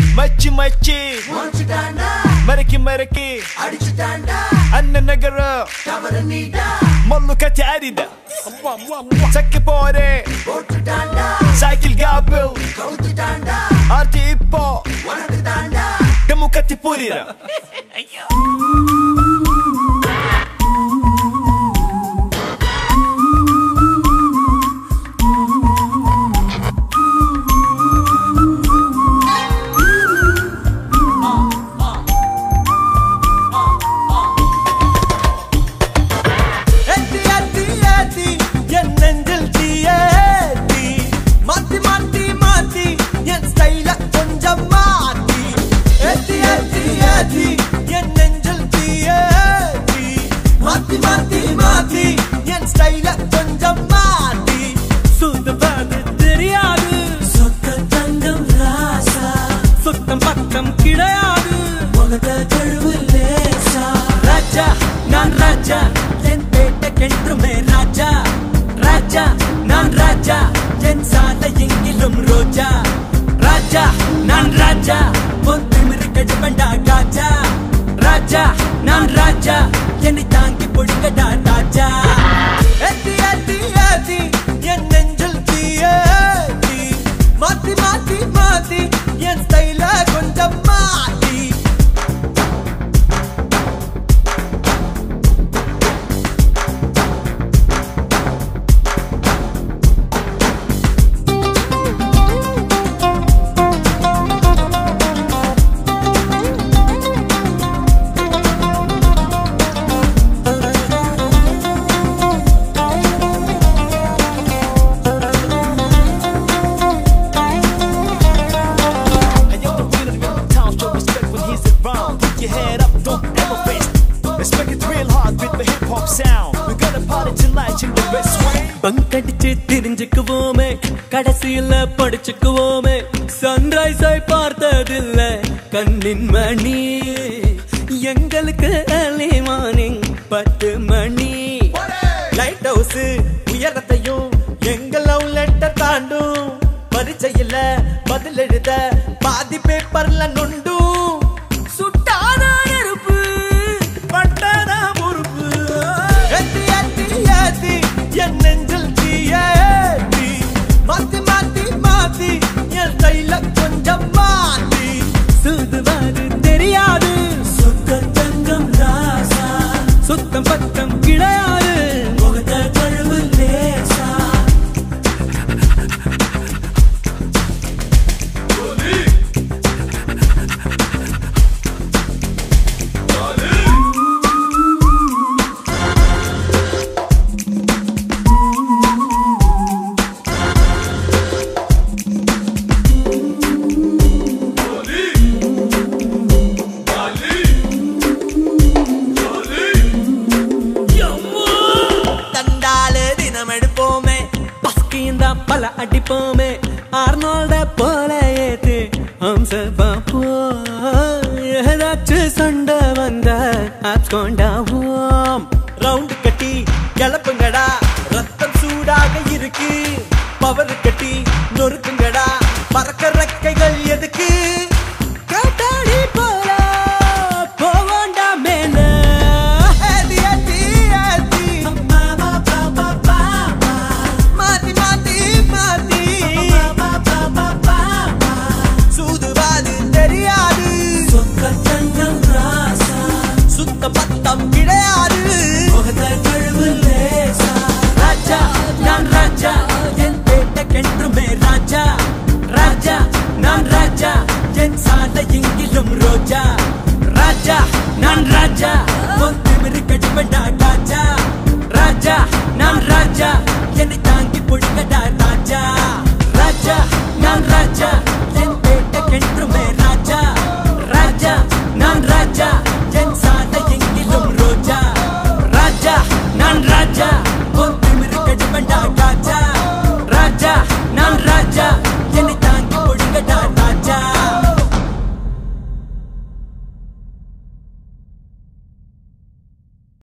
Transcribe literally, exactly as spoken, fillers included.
மச்சி மச்சி மறக்கி மறக்கி அண்ணன் நகர மல்லு கட்டி அரித சக்கி போரே சைக்கிள் காப்பில் ஆர்த்தி இப்போ டெமு கட்டி புரிர பங்கடிச்சு தெரிஞ்சுக்குவோமே கடைசியில படிச்சுக்குவோமே சன்ரைஸ் ஆய் பார்த்ததில்ல கண்ணின் மணி எங்களுக்கு early morning பத்து மணி லைட் ஹவுஸ் உயரத்தையும் எங்க லவ் லெட்டர் தாண்டும் பரிச்சையில பதில் எழுத பாதி பேப்பர்ல நொண்டும் சுட்டான நெருப்பு பட்டன பொறுப்பு ஏத்தி ஏத்தி ஏத்தி என் நெஞ்சில் தீயேத்தி மாத்தி மாத்தி மாத்தி என் கையில கொஞ்சம் மாத்தி சுதுவாது தெரியாது சுத்த தங்கம் ராசா சுத்தம் பத்தம் கிடையாது முகத்த கழுவு லேசா பல அடிப்போமே ஆர்னால்ட போல ஏத்து ஹம்ச பாப்போ ஏதாச்சும் சண்டை வந்த ஆப்ஸ் கொண்டாவோம் ரவுண்ட் கட்டி கிளப்புங்கடா ரத்தம் சூடாக இருக்கு பவர் கட்டி நொறுக்குங்கடா பறக்க ரெக்கைகள் எதுக்கு காட்டாடி போல போவோண்டா மேல ராஜா நான் ராஜா பொத்து மிருக்கடி பண்டா